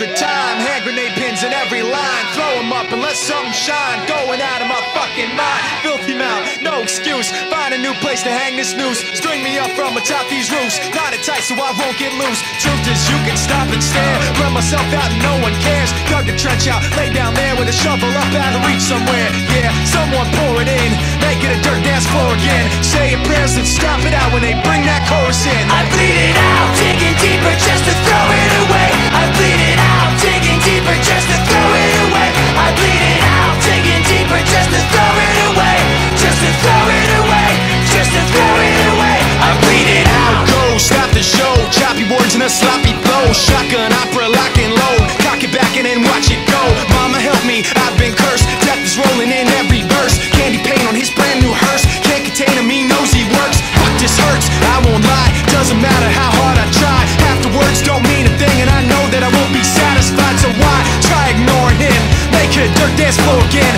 extra time. Hand grenade pins in every line. Throw them up and let something shine. Going out of my fucking mind. Filthy mouth, no excuse. Find a new place to hang this noose. String me up from atop these roofs. Knot it tight so I won't get loose. Truth is you can stop and stare. Run myself out and no one cares. Dug the trench out, lay down there with a shovel up out of reach somewhere. Yeah, someone pour it in. Make it a dirt dance floor again. Say your prayers and stop it out when they bring that chorus in. I bleed it out, digging deeper just to throw it away. I bleed it out, digging deeper just to throw it away. I bleed it out, digging deeper just to throw it away. Just to throw it away, just to throw it away. I bleed it out. Go, stop the show. Choppy words and a sloppy flow. Shotgun opera, lock and load. Cock it back and then watch it go. Mama help me, I've been cursed. Death is rolling in every verse. Candy paint on his brand new hearse. Can't contain him, he knows he works. Fuck, this hurts, I won't lie. Doesn't matter how hard I try. Half the words don't mean a thing, and I know that I won't be satisfied. So why try ignoring him? Make it a dirt dance floor again.